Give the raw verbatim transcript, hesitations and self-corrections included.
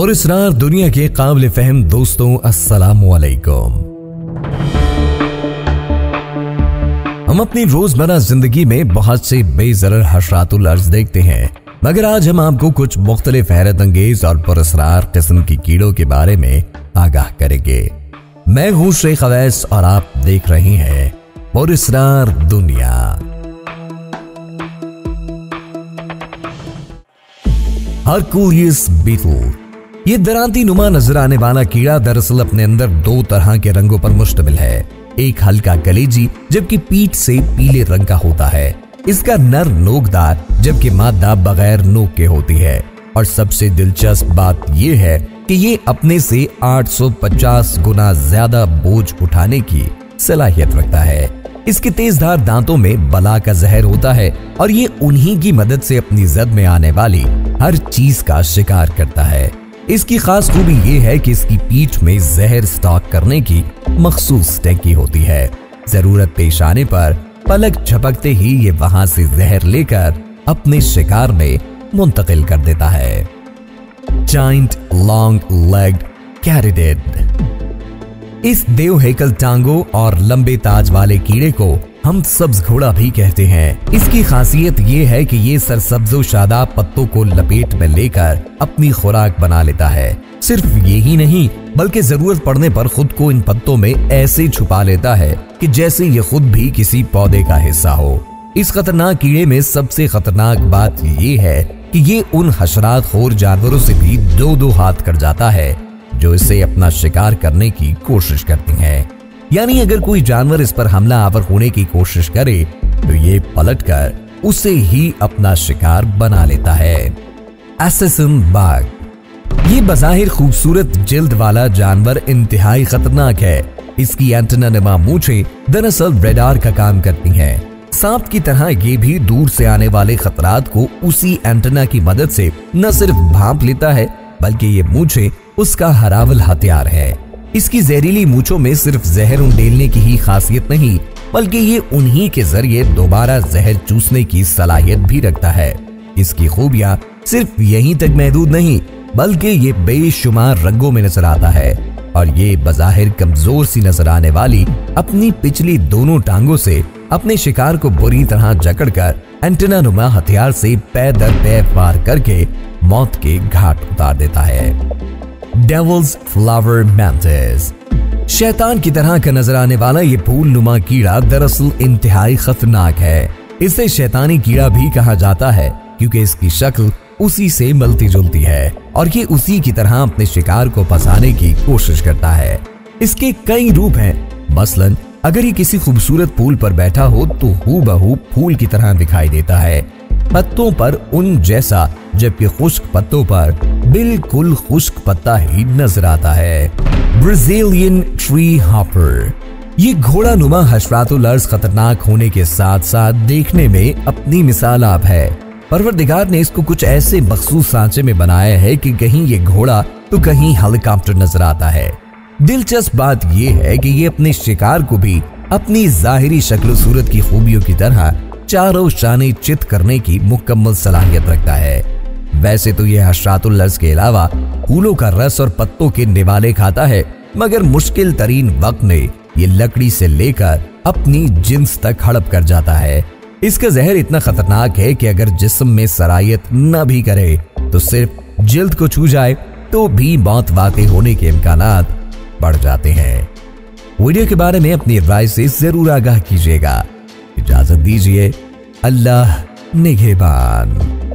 पुरस्कार दुनिया के काबिल फहम दोस्तों, अस्सलामु अलैकुम। हम अपनी रोजमर्रा जिंदगी में बहुत से बेजरर हशरातुल अर्ज देखते हैं, मगर आज हम आपको कुछ मुख्तलिफ हैरत अंगेज और पुरस्कार किस्म की कीड़ों के बारे में आगाह करेंगे। मैं हूं शेख अवैस और आप देख रहे हैं पुरस्कार दुनिया। Hercules beetle. ये दरांती नुमा नजर आने वाला कीड़ा दरअसल अपने अंदर दो तरह के रंगों पर मुश्तमिल है। एक हल्का कलेजी जबकि पीठ से पीले रंग का होता है। इसका नर नोकदार जबकि मादा बगैर नोक के होती है। और सबसे दिलचस्प बात यह है कि ये अपने से आठ सौ पचास गुना ज्यादा बोझ उठाने की सलाहियत रखता है। इसके तेजधार दांतों में बला का जहर होता है और ये उन्हीं की मदद से अपनी जद में आने वाली हर चीज का शिकार करता है। इसकी खास खूबी ये है कि इसकी पीठ में जहर स्टॉक करने की मखसूस टैंकी होती है। जरूरत पेश आने पर पलक झपकते ही ये वहां से जहर लेकर अपने शिकार में मुंतकिल कर देता है। Giant long legged caridid. इस देव हैकल टांगों और लंबे ताज वाले कीड़े को हम सब्ज घोड़ा भी कहते हैं। इसकी खासियत ये है कि ये सरसब्जो शादाब पत्तों को लपेट में लेकर अपनी खुराक बना लेता है। सिर्फ यही नहीं बल्कि जरूरत पड़ने पर खुद को इन पत्तों में ऐसे छुपा लेता है कि जैसे ये खुद भी किसी पौधे का हिस्सा हो। इस खतरनाक कीड़े में सबसे खतरनाक बात ये है कि ये उन हशरात खोर जानवरों से भी दो दो हाथ कर जाता है जो इसे अपना शिकार करने की कोशिश करती हैं। यानी अगर कोई जानवर इस पर हमला आवर होने की कोशिश करे तो ये पलटकर उसे ही अपना शिकार बना लेता है। Assassin bug. ये बज़ाहिर खूबसूरत जिल्द वाला जानवर इंतहाई खतरनाक है। इसकी एंटेना नुमा मूंछें दरअसल रेडार का काम करती हैं। सांप की तरह ये भी दूर से आने वाले खतरात को उसी एंटेना की मदद से न सिर्फ भांप लेता है बल्कि ये मूंछें उसका हरावल हथियार है। इसकी जहरीली मूंछों में सिर्फ जहर उंडेलने की ही खासियत नहीं बल्कि ये उन्हीं के जरिए दोबारा जहर चूसने की सलाहियत भी रखता है। इसकी खूबियां सिर्फ यहीं तक महदूद नहीं बल्कि ये बेशुमार रंगों में नजर आता है और ये बज़ाहिर कमजोर सी नजर आने वाली अपनी पिछली दोनों टांगों से अपने शिकार को बुरी तरह जकड़कर एंटेना नुमा हथियार से पैर दर पैर वार करके मौत के घाट उतार देता है। Devil's flower mantis. शैतान की तरह का नजर आने वाला ये फूल नुमा कीड़ा दरअसल इंतहाई खतरनाक है। इसे शैतानी कीड़ा भी कहा जाता है क्योंकि इसकी शक्ल उसी से मिलती जुलती है और ये उसी की तरह अपने शिकार को फंसाने की कोशिश करता है। इसके कई रूप हैं। मसलन अगर ये किसी खूबसूरत फूल पर बैठा हो तो हूबहू फूल की तरह दिखाई देता है, पत्तों पर उन जैसा, जबकि खुश्क पत्तों पर बिल्कुल खुश्क पत्ता ही नजर आता है। Brazilian treehopper. ये घोड़ा नुमा हशरातुल अर्ज खतरनाक होने के साथ साथ देखने में अपनी मिसाल आप है। परवरदिगार ने इसको कुछ ऐसे मखसूस सांचे में बनाया है कि कहीं ये घोड़ा तो कहीं हेलीकॉप्टर नजर आता है। दिलचस्प बात यह है कि ये अपने शिकार को भी अपनी जाहिरी शक्ल सूरत की खूबियों की तरह चारों शाने चित करने की मुकम्मल सलाहियत रखता है। वैसे तो यह हशरातुल अर्ज के अलावा फूलों का रस और पत्तों के निवाले खाता है, मगर मुश्किल तरीन वक्त में ये लकड़ी से लेकर अपनी जिन्स तक हड़प कर जाता है। इसका जहर इतना खतरनाक है कि अगर जिस्म में सरायत न भी करे तो सिर्फ जिल्द को छू जाए तो भी मौत वाक़ई होने के इम्कानात बढ़ जाते हैं। वीडियो के बारे में अपनी राय से जरूर आगाह कीजिएगा। इजाजत दीजिए। अल्लाह निगहबान।